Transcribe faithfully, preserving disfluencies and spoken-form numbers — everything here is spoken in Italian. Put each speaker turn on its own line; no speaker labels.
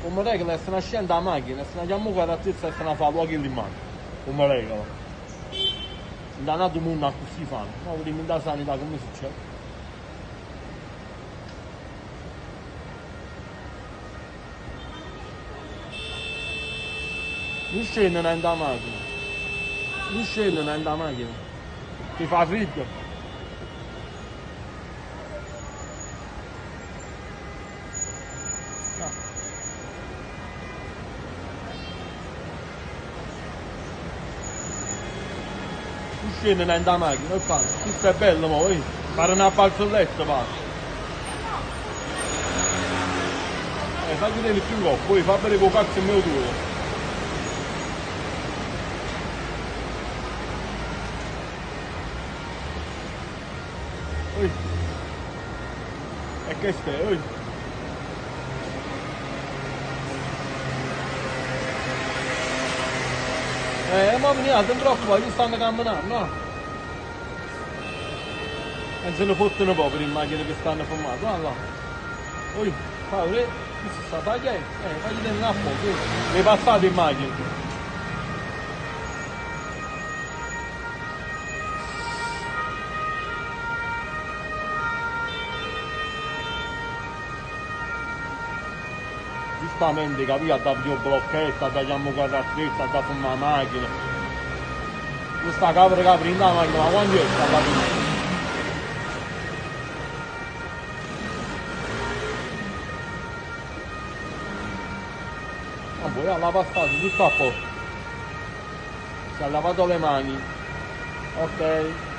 Come regola se ne scende la macchina, se ne chiama qua da te se ne fa luoghi in mano. Come regola. Da nato mondo così fanno. Ma vediamo da sanità come succede. Non scende neanche la macchina. Non scende neanche la macchina. Ti fa freddo. No. Non scende neanche la macchina. E fa. Questo è bello, ma vedi? Fare una balzoletta, va. Eh, fai vedere più coppo, poi fa bere con cazzo il mio tuo. Oi. E che stai, oi. Eh, ma veniamo, non troppo, io stanno camminando, no? E se ne fottono poveri in macchina che stanno fumando, va là. Oi, Paolo, eh, questo sta tagliando, eh, fagli tenere a poco, le passate in macchina. Giustamente capito, a dare più blocchetto, a tagliamo quattro stretta, a dare fumare la macchina. Questa capra che prende la macchina, ma quando è alla fine? Ma poi ha lavato tutto a posto. Si è lavato le mani. Ok.